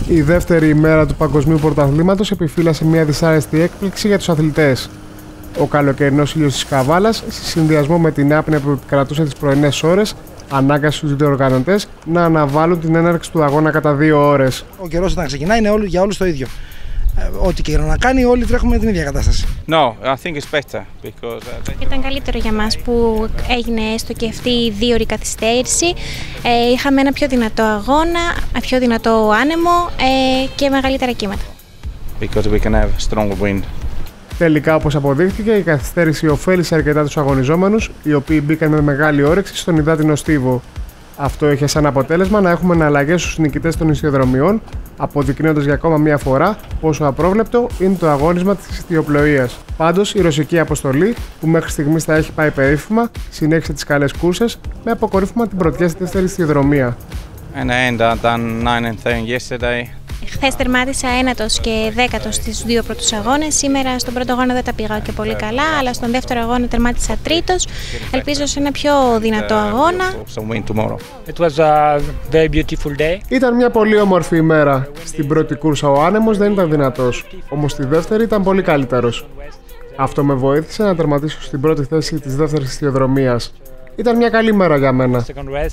Η δεύτερη ημέρα του Παγκοσμίου Πρωταθλήματος επιφύλασε μια δυσάρεστη έκπληξη για τους αθλητές. Ο καλοκαιρινός ήλιος της Καβάλας, σε συνδυασμό με την άπνοια που κρατούσε τις πρωινές ώρες, ανάγκασε τους διοργανωτές να αναβάλουν την έναρξη του αγώνα κατά 2 ώρες. Ο καιρός όταν ξεκινάει είναι για όλους το ίδιο. Ό,τι και να κάνει, όλοι τρέχουμε την ίδια κατάσταση. No, I think it's better because Ήταν καλύτερο για μας που έγινε έστω και αυτή η 2ωρη καθυστέρηση. Είχαμε ένα πιο δυνατό αγώνα, πιο δυνατό άνεμο και μεγαλύτερα κύματα. because we can have stronger wind. Τελικά, όπως αποδείχθηκε, η καθυστέρηση ωφέλησε αρκετά τους αγωνιζόμενους, οι οποίοι μπήκαν με μεγάλη όρεξη στον υδάτινο στίβο. Αυτό είχε σαν αποτέλεσμα να έχουμε εναλλαγές στους νικητές των νησιοδρομιών, αποδεικνύοντας για ακόμα μία φορά πόσο απρόβλεπτο είναι το αγώνισμα της ιστιοπλοείας. Πάντως, η ρωσική αποστολή, που μέχρι στιγμής τα έχει πάει περίφημα, συνέχισε τις καλές κούρσες με αποκορύφωμα την πρωτιά στη δεύτερη ιστιοδρομία. And I ended up done 9 and 10 yesterday. Χθες τερμάτισα 9ος και 10ος στις 2 πρώτους αγώνες. Σήμερα στον πρώτο αγώνα δεν τα πήγα και πολύ καλά, αλλά στον δεύτερο αγώνα τερμάτισα 3ος. Ελπίζω σε ένα πιο δυνατό αγώνα. It was a very beautiful day. Ήταν μια πολύ όμορφη ημέρα. Στην πρώτη κούρσα ο άνεμος δεν ήταν δυνατός, όμως στη δεύτερη ήταν πολύ καλύτερος. Αυτό με βοήθησε να τερματίσω στην πρώτη θέση της δεύτερης ιστιοδρομίας. Ήταν μια καλή μέρα για μένα.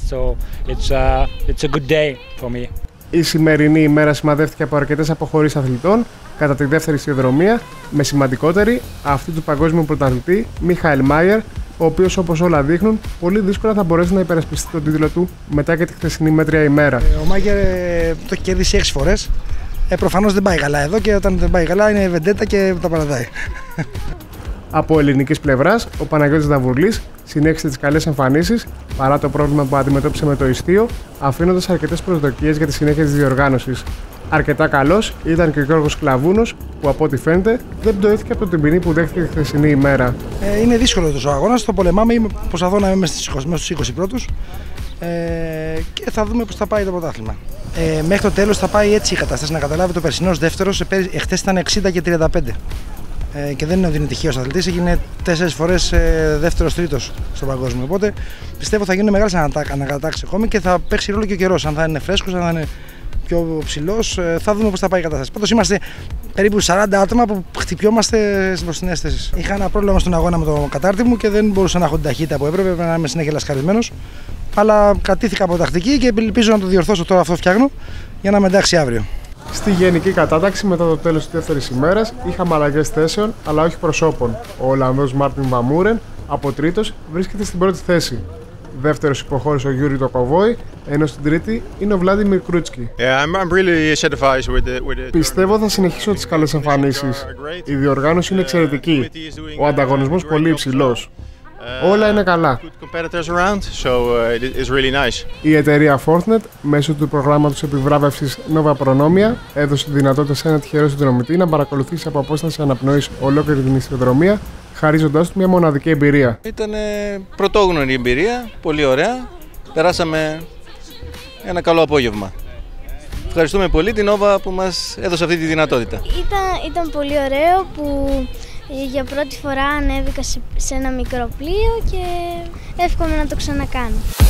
Η σημερινή ημέρα σημαδεύτηκε από αρκετές αποχωρήσεις αθλητών κατά τη δεύτερη ιστιοδρομία, με σημαντικότερη αυτή του παγκόσμιου πρωταθλητή Μίχαελ Μάιερ, ο οποίος, όπως όλα δείχνουν, πολύ δύσκολα θα μπορέσει να υπερασπιστεί τον τίτλο του μετά και τη χθεσινή μέτρια ημέρα. Ο Μάιερ το έχει κερδίσει 6 φορές. Προφανώς δεν πάει καλά εδώ και όταν δεν πάει καλά είναι βεντέτα και τα παραδάει. Από ελληνικής πλευράς, ο Παναγιώτης Δαβουρλής συνέχισε τις καλές εμφανίσεις παρά το πρόβλημα που αντιμετώπισε με το ιστίο, αφήνοντας αρκετές προσδοκίες για τη συνέχεια της διοργάνωσης. Αρκετά καλός ήταν και ο Γιώργος Κλαβούνος, που από ό,τι φαίνεται δεν πτωήθηκε από την ποινή που δέχτηκε τη χθεσινή ημέρα. Είναι δύσκολο ο αγώνας, το πολεμάμε, προσπαθώ να είμαι μέσα στους 20 πρώτους και θα δούμε πώς θα πάει το πρωτάθλημα. Μέχρι το τέλος θα πάει έτσι η κατάσταση, να καταλάβει, ο περσινός δεύτερος, εχθές ήταν 60 και 35. Και δεν είναι ότι είναι τυχαίος αθλητής, έγινε 4 φορές δεύτερος-τρίτος στον παγκόσμιο. Οπότε πιστεύω θα γίνουν μεγάλες ανακατάξεις ακόμη και θα παίξει ρόλο και ο καιρός. Αν θα είναι φρέσκος, αν θα είναι πιο ψηλός, θα δούμε πώς θα πάει η κατάσταση. Πάντως είμαστε περίπου 40 άτομα που χτυπιόμαστε στις μπροστινές θέσεις. Είχα ένα πρόβλημα στον αγώνα με το κατάρτι μου και δεν μπορούσα να έχω την ταχύτητα που έπρεπε, να είμαι συνέχεια λασκαρισμένος. Αλλά κρατήθηκα από τακτική και ελπίζω να το διορθώσω τώρα. Αυτό φτιάχνω για να είμαι εντάξει αύριο. Στη γενική κατάταξη, μετά το τέλος της δεύτερης ημέρας, είχαμε αλλαγές θέσεων, αλλά όχι προσώπων. Ο Ολλανδός Μάρτιν Βαμούρεν, από τρίτος, βρίσκεται στην πρώτη θέση. Δεύτερος υποχώρησε ο Γιούρι Τοκοβόη, ενώ στην τρίτη είναι ο Βλάντιμιρ Κρούτσκι. Πιστεύω θα συνεχίσω τις καλές εμφανίσεις. Η διοργάνωση είναι εξαιρετική. Ο ανταγωνισμός πολύ υψηλός. Όλα είναι καλά. Η εταιρεία Fortnet, μέσω του προγράμματος επιβράβευσης Nova Pronomia, έδωσε τη δυνατότητα σε ένα τυχερό συνδρομητή να παρακολουθήσει από απόσταση αναπνοής ολόκληρη την ιστιοδρομία, χαρίζοντάς του μια μοναδική εμπειρία. Ήταν πρωτόγνωρη εμπειρία, πολύ ωραία. Περάσαμε ένα καλό απόγευμα. Ευχαριστούμε πολύ την Nova που μας έδωσε αυτή τη δυνατότητα. Ήταν πολύ ωραίο που για πρώτη φορά ανέβηκα σε ένα μικρό πλοίο και εύχομαι να το ξανακάνω.